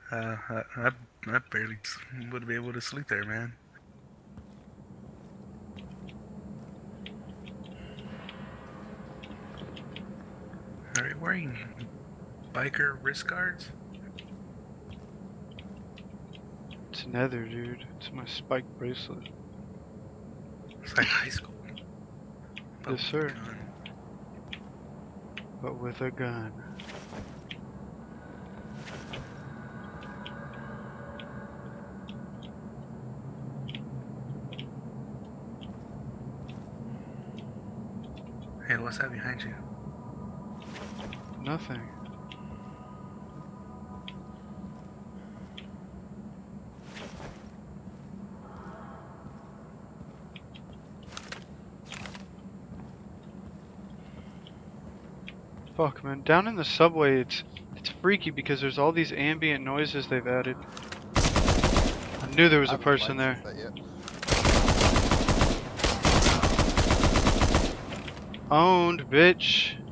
I barely would be able to sleep there, man. Are you wearing biker wrist guards? It's nether, dude. It's my spike bracelet. It's like high school. But Yes, with a sir. gun. But with a gun. Hey, what's that behind you? Nothing. Fuck, man. Down in the subway, it's freaky because there's all these ambient noises they've added. I knew there was I a haven't person played there. that yet. Owned, bitch.